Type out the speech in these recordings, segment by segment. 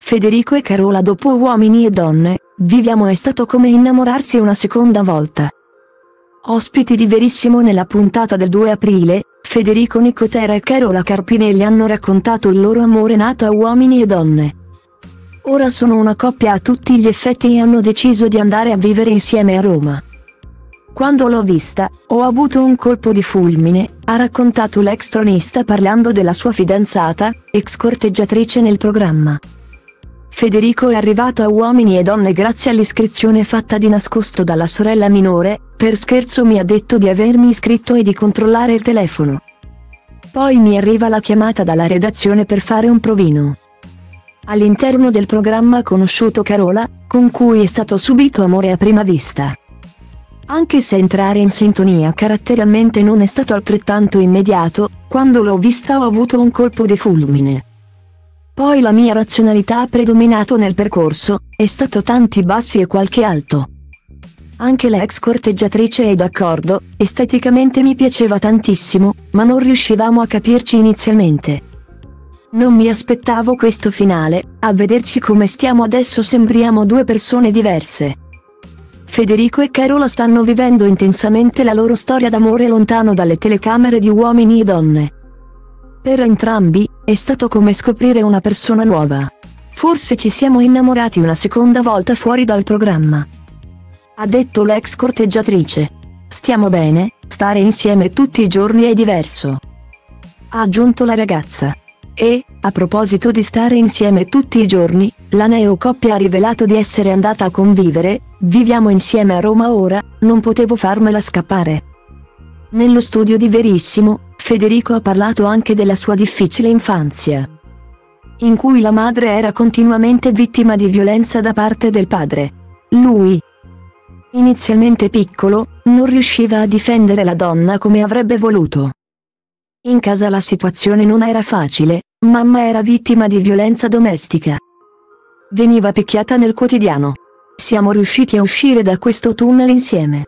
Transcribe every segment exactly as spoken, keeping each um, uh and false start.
Federico e Carola dopo Uomini e Donne, viviamo è stato come innamorarsi una seconda volta. Ospiti di Verissimo nella puntata del due aprile, Federico Nicotera e Carola Carpinelli hanno raccontato il loro amore nato a Uomini e Donne. Ora sono una coppia a tutti gli effetti e hanno deciso di andare a vivere insieme a Roma. Quando l'ho vista, ho avuto un colpo di fulmine, ha raccontato l'ex tronista parlando della sua fidanzata, ex corteggiatrice nel programma. Federico è arrivato a Uomini e Donne grazie all'iscrizione fatta di nascosto dalla sorella minore, per scherzo mi ha detto di avermi iscritto e di controllare il telefono. Poi mi arriva la chiamata dalla redazione per fare un provino. All'interno del programma ha conosciuto Carola, con cui è stato subito amore a prima vista. Anche se entrare in sintonia caratterialmente non è stato altrettanto immediato, quando l'ho vista ho avuto un colpo di fulmine. Poi la mia razionalità ha predominato nel percorso, è stato tanti bassi e qualche alto. Anche la ex corteggiatrice è d'accordo, esteticamente mi piaceva tantissimo, ma non riuscivamo a capirci inizialmente. Non mi aspettavo questo finale, a vederci come stiamo adesso sembriamo due persone diverse. Federico e Carola stanno vivendo intensamente la loro storia d'amore lontano dalle telecamere di Uomini e Donne. Per entrambi, è stato come scoprire una persona nuova. Forse ci siamo innamorati una seconda volta fuori dal programma. Ha detto l'ex corteggiatrice. Stiamo bene, stare insieme tutti i giorni è diverso. Ha aggiunto la ragazza. E, a proposito di stare insieme tutti i giorni, la neocoppia ha rivelato di essere andata a convivere, viviamo insieme a Roma ora, non potevo farmela scappare. Nello studio di Verissimo, Federico ha parlato anche della sua difficile infanzia, in cui la madre era continuamente vittima di violenza da parte del padre. Lui, inizialmente piccolo, non riusciva a difendere la donna come avrebbe voluto. In casa la situazione non era facile, mamma era vittima di violenza domestica. Veniva picchiata nel quotidiano. Siamo riusciti a uscire da questo tunnel insieme.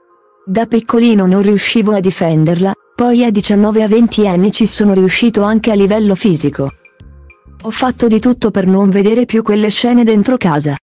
Da piccolino non riuscivo a difenderla, poi a diciannove a venti anni ci sono riuscito anche a livello fisico. Ho fatto di tutto per non vedere più quelle scene dentro casa.